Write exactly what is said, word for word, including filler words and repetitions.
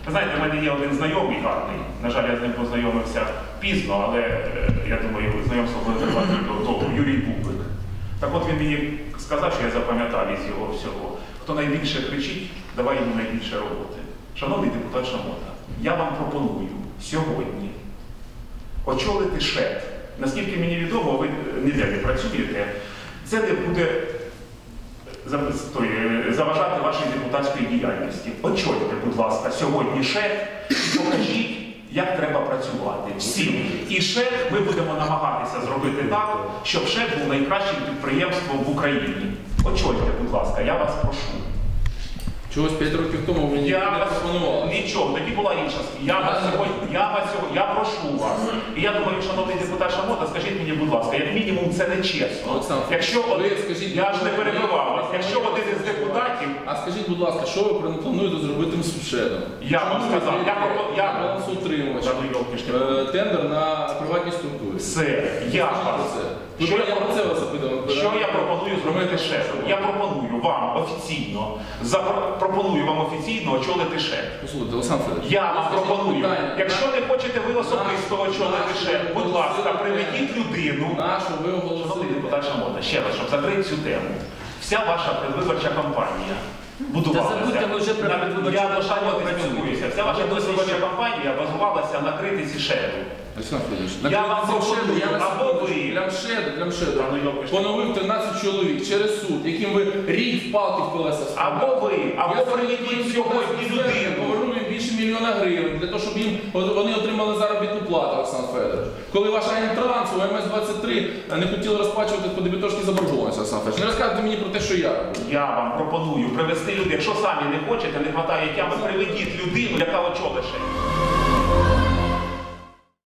Ви знаєте, в мене є один знайомий гарний, на жаль, я з ним познайомився пізно, але я думаю, знайомство буде тривати довго, Юрій Бублик. Так от він мені сказав, що я запам'ятав із його всього. Хто найбільше кричить, давай йому найбільше роботи. Шановний депутат Шамота, я вам пропоную сьогодні очолити ШЕД. Наскільки мені відомо, ви ніде не працюєте, це не буде заважати вашій депутатській діяльності. Очольте, будь ласка, сьогодні ШЕД і покажіть, як треба працювати всім. І ШЕД ми будемо намагатися зробити так, щоб ШЕД був найкращим підприємством в Україні. Очольте, будь ласка, я вас прошу. Чогось п'ять років тому мені я не пропонували. Нічого, тоді була інша. Я вас сьогодні, я вас сьогодні, я прошу вас. І я думаю, шановний депутат Шамота, скажіть мені, будь ласка, як мінімум це не чесно. Олександр, якщо ви один, скажіть, я ж не перебивав вас, якщо один із депутатів... А скажіть, будь ласка, що ви плануєте зробити з ШЕДом? Я вам сказав, я пропоную... Я... Балансоутримувач, тендер на приватні структури. Все, я вас... Що я, про це вас що я пропоную зробити ШЕДом? Я пропоную вам офіційно, пропоную вам офіційно очолити ШЕД. Послухайте, Олександр Федорович. Я вам пропоную. Якщо не хочете ви особисто очолити ШЕД, будь ласка, приведіть людину. Нашу ви оголосили. Шановний депутат Шамота, ще раз, щоб закрити цю тему. Вся ваша предвиборча кампанія будувалася. Я до Шамоти не спілкуюся. Вся ваша предвиборча кампанія базувалася на критиці ШЕДу. Олександр Федорович, я вам пропоную, або ви... Для ШЕДу, для ШЕДу поновив тринадцять чоловік через суд, яким ви рік в палки в колеса ставили. Або ви, або приведіть сьогодні людину. Повернув їм більше мільйона гривень, для того, щоб їм, вони отримали заробітну плату, Олександр Федорович. Коли ваша Інтранс у ем ес двадцять три не хотіли розплачувати по дебіторській заборгованості, Олександр Федорович. Не розказуйте мені про те, що я роблю. Я вам пропоную привести людей. Якщо самі не хочете, не вистачає тями, приведіть людину, яка очолить ШЕД.